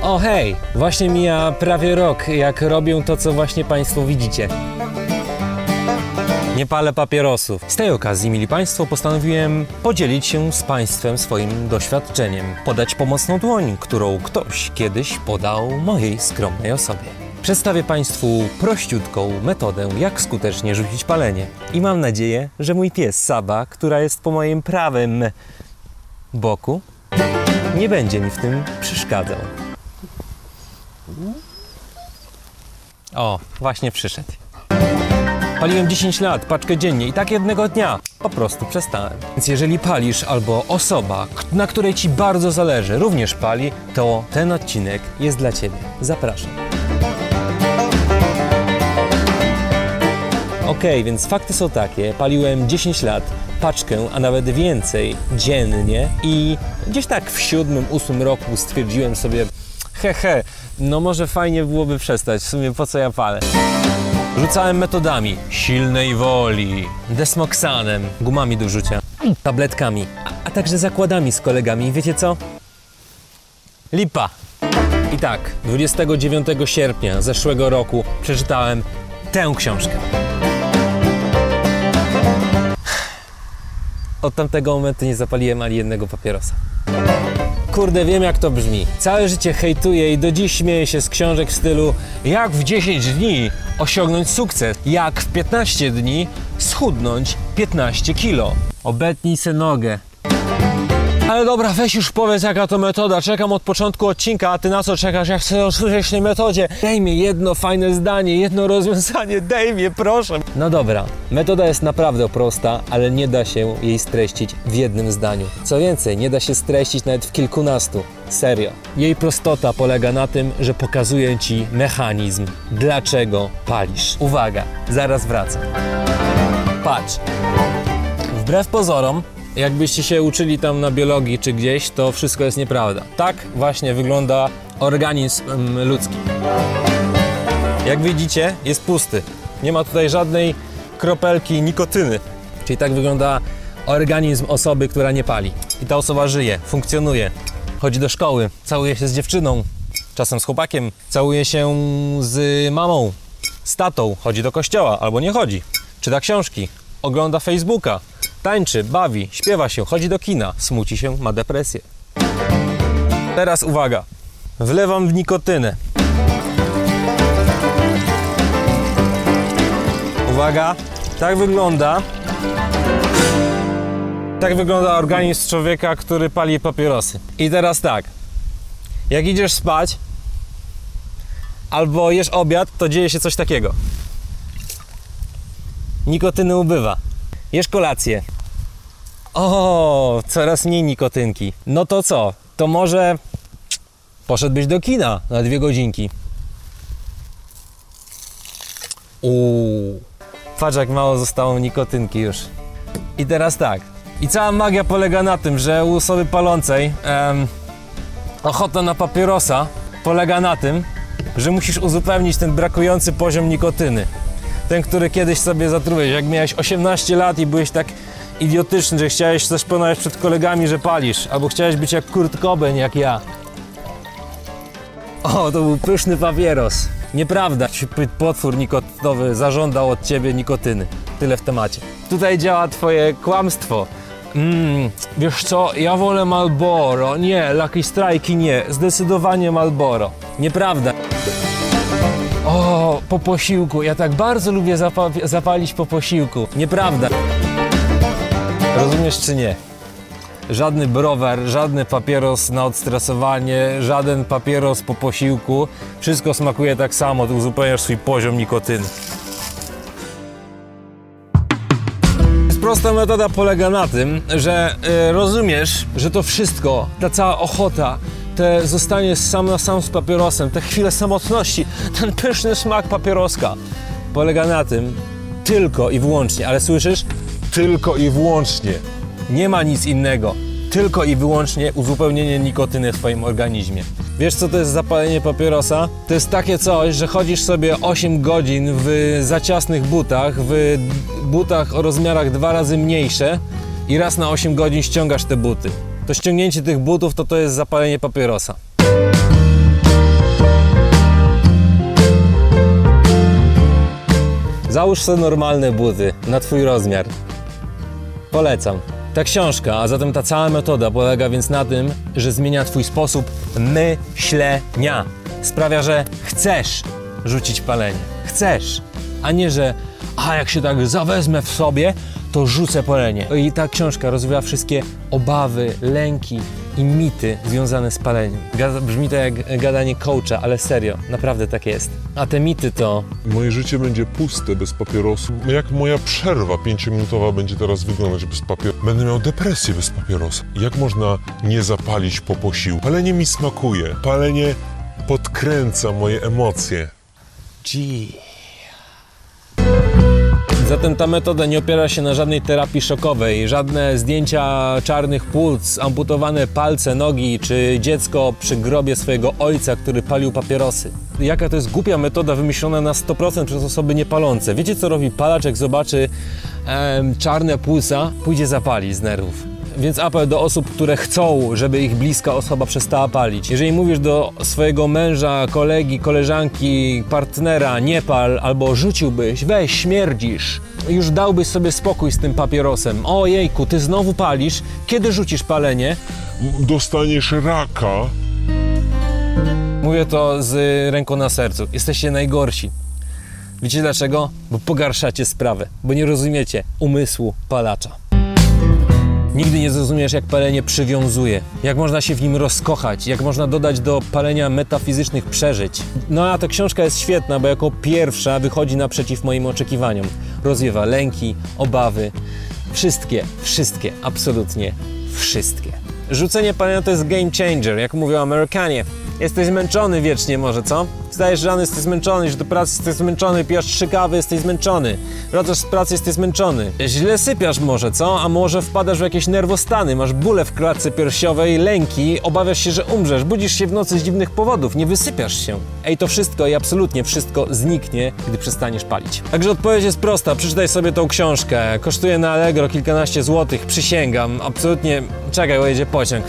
O hej, właśnie mija prawie rok, jak robię to, co właśnie Państwo widzicie. Nie palę papierosów. Z tej okazji, mili Państwo, postanowiłem podzielić się z Państwem swoim doświadczeniem. Podać pomocną dłoń, którą ktoś kiedyś podał mojej skromnej osobie. Przedstawię Państwu prościutką metodę, jak skutecznie rzucić palenie. I mam nadzieję, że mój pies Saba, która jest po moim prawym boku, nie będzie mi w tym przeszkadzał. O, właśnie przyszedł. Paliłem 10 lat, paczkę dziennie i tak jednego dnia po prostu przestałem. Więc jeżeli palisz albo osoba, na której Ci bardzo zależy, również pali, to ten odcinek jest dla Ciebie. Zapraszam. Okej, więc fakty są takie. Paliłem 10 lat, paczkę, a nawet więcej dziennie i gdzieś tak w 7-8 roku stwierdziłem sobie, no może fajnie byłoby przestać, w sumie po co ja palę. Rzucałem metodami silnej woli, desmoksanem, gumami do rzucia, tabletkami, a także zakładami z kolegami. Wiecie co? Lipa. I tak, 29 sierpnia zeszłego roku przeczytałem tę książkę. Od tamtego momentu nie zapaliłem ani jednego papierosa. Kurde, wiem jak to brzmi. Całe życie hejtuję i do dziś śmieję się z książek w stylu jak w 10 dni osiągnąć sukces, jak w 15 dni schudnąć 15 kilo. Obetnij se nogę. Ale dobra, weź już powiedz jaka to metoda, czekam od początku odcinka, a ty na co czekasz? Ja chcę usłyszeć tej metodzie. Daj mi jedno fajne zdanie, jedno rozwiązanie, daj mi, proszę. No dobra, metoda jest naprawdę prosta, ale nie da się jej streścić w jednym zdaniu. Co więcej, nie da się streścić nawet w kilkunastu. Serio. Jej prostota polega na tym, że pokazuje Ci mechanizm, dlaczego palisz. Uwaga, zaraz wracam. Patrz. Wbrew pozorom, jakbyście się uczyli tam na biologii czy gdzieś, to wszystko jest nieprawda. Tak właśnie wygląda organizm ludzki. Jak widzicie, jest pusty. Nie ma tutaj żadnej kropelki nikotyny. Czyli tak wygląda organizm osoby, która nie pali. I ta osoba żyje, funkcjonuje, chodzi do szkoły, całuje się z dziewczyną, czasem z chłopakiem, całuje się z mamą, z tatą, chodzi do kościoła albo nie chodzi, czyta książki, ogląda Facebooka, tańczy, bawi, śpiewa się, chodzi do kina, smuci się, ma depresję. Teraz uwaga, wlewam w nikotynę. Uwaga, tak wygląda organizm człowieka, który pali papierosy. I teraz tak, jak idziesz spać albo jesz obiad, to dzieje się coś takiego. Nikotyny ubywa. Jesz kolację. O, coraz mniej nikotynki. No to co? To może poszedłbyś do kina na 2 godzinki. Patrz jak mało zostało nikotynki już. I teraz tak. I cała magia polega na tym, że u osoby palącej ochota na papierosa polega na tym, że musisz uzupełnić ten brakujący poziom nikotyny. Ten, który kiedyś sobie zatrułeś, jak miałeś 18 lat i byłeś tak idiotyczny, że chciałeś coś ponawiać przed kolegami, że palisz, albo chciałeś być jak Kurt Cobain, jak ja. O, to był pyszny papieros. Nieprawda, potwór nikotynowy zażądał od ciebie nikotyny. Tyle w temacie. Tutaj działa twoje kłamstwo. Wiesz co, ja wolę Marlboro. Nie, Lucky Strike'i nie. Zdecydowanie Marlboro. Nieprawda. O, po posiłku. Ja tak bardzo lubię zapalić po posiłku. Nieprawda. Rozumiesz czy nie? Żadny browar, żadny papieros na odstresowanie, żaden papieros po posiłku. Wszystko smakuje tak samo, tu uzupełniasz swój poziom nikotyny. Prosta metoda polega na tym, że rozumiesz, że to wszystko, ta cała ochota, te zostanie sam na sam z papierosem, te chwile samotności, ten pyszny smak papieroska polega na tym tylko i wyłącznie, ale słyszysz? Tylko i wyłącznie. Nie ma nic innego. Tylko i wyłącznie uzupełnienie nikotyny w twoim organizmie. Wiesz co to jest zapalenie papierosa? To jest takie coś, że chodzisz sobie 8 godzin w za ciasnych butach, w butach o rozmiarach 2 razy mniejsze i raz na 8 godzin ściągasz te buty. To ściągnięcie tych butów to jest zapalenie papierosa. Załóż sobie normalne buty na twój rozmiar. Polecam. Ta książka, a zatem ta cała metoda polega więc na tym, że zmienia twój sposób myślenia. Sprawia, że chcesz rzucić palenie. Chcesz, a nie, że jak się tak zawezmę w sobie, to rzucę palenie. I ta książka rozwija wszystkie obawy, lęki i mity związane z paleniem. Brzmi to jak gadanie coacha, ale serio, naprawdę tak jest. A te mity to... Moje życie będzie puste bez papierosu. Jak moja przerwa 5-minutowa będzie teraz wyglądać bez papierosa? Będę miał depresję bez papierosa. Jak można nie zapalić po posiłku? Palenie mi smakuje. Palenie podkręca moje emocje. Zatem ta metoda nie opiera się na żadnej terapii szokowej, żadne zdjęcia czarnych płuc, amputowane palce, nogi, czy dziecko przy grobie swojego ojca, który palił papierosy. Jaka to jest głupia metoda wymyślona na 100% przez osoby niepalące. Wiecie, co robi palacz, jak zobaczy czarne płuca? Pójdzie zapalić z nerwów. Więc apel do osób, które chcą, żeby ich bliska osoba przestała palić. Jeżeli mówisz do swojego męża, kolegi, koleżanki, partnera, nie pal, albo rzuciłbyś, weź, śmierdzisz, już dałbyś sobie spokój z tym papierosem. Ojejku, ty znowu palisz, kiedy rzucisz palenie? Dostaniesz raka. Mówię to z ręką na sercu. Jesteście najgorsi. Wiecie dlaczego? Bo pogarszacie sprawę, bo nie rozumiecie umysłu palacza. Nigdy nie zrozumiesz, jak palenie przywiązuje, jak można się w nim rozkochać, jak można dodać do palenia metafizycznych przeżyć. No a ta książka jest świetna, bo jako pierwsza wychodzi naprzeciw moim oczekiwaniom. Rozwiewa lęki, obawy, wszystkie, absolutnie wszystkie. Rzucenie palenia to jest game changer, jak mówią Amerykanie. Jesteś zmęczony wiecznie może, co? Zdajesz rano, jesteś zmęczony, idziesz do pracy, jesteś zmęczony, pijesz 3 kawy, jesteś zmęczony. Wracasz z pracy, jesteś zmęczony. Źle sypiasz może, co? A może wpadasz w jakieś nerwostany, masz bóle w klatce piersiowej, lęki, obawiasz się, że umrzesz, budzisz się w nocy z dziwnych powodów, nie wysypiasz się. To wszystko i absolutnie wszystko zniknie, gdy przestaniesz palić. Także odpowiedź jest prosta, przeczytaj sobie tą książkę. Kosztuje na Allegro kilkanaście złotych, przysięgam, absolutnie... Czekaj, bo jedzie pociąg.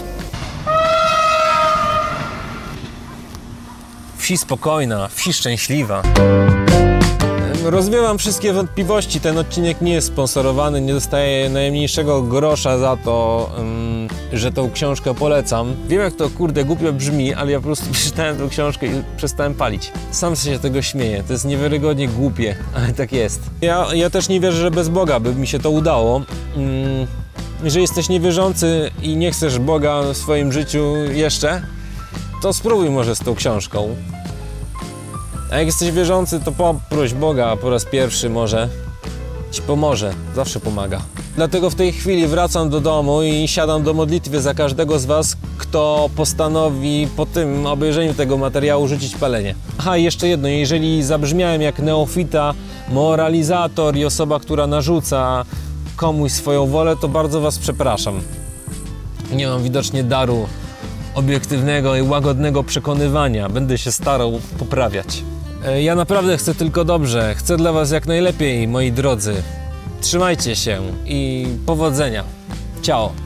Wsi spokojna, wsi szczęśliwa. Rozwiewam wszystkie wątpliwości, ten odcinek nie jest sponsorowany, nie dostaję najmniejszego grosza za to, że tą książkę polecam. Wiem, jak to kurde głupio brzmi, ale ja po prostu przeczytałem tą książkę i przestałem palić. Sam się tego śmieję, to jest niewiarygodnie głupie, ale tak jest. Ja też nie wierzę, że bez Boga by mi się to udało. Jeżeli jesteś niewierzący i nie chcesz Boga w swoim życiu jeszcze, to spróbuj może z tą książką. A jak jesteś wierzący, to poproś Boga po raz pierwszy, może ci pomoże, zawsze pomaga. Dlatego w tej chwili wracam do domu i siadam do modlitwy za każdego z was, kto postanowi po tym obejrzeniu tego materiału rzucić palenie. Aha, i jeszcze jedno, jeżeli zabrzmiałem jak neofita, moralizator i osoba, która narzuca komuś swoją wolę, to bardzo was przepraszam. Nie mam widocznie daru obiektywnego i łagodnego przekonywania. Będę się starał poprawiać. Ja naprawdę chcę tylko dobrze. Chcę dla was jak najlepiej, moi drodzy. Trzymajcie się i powodzenia. Ciao.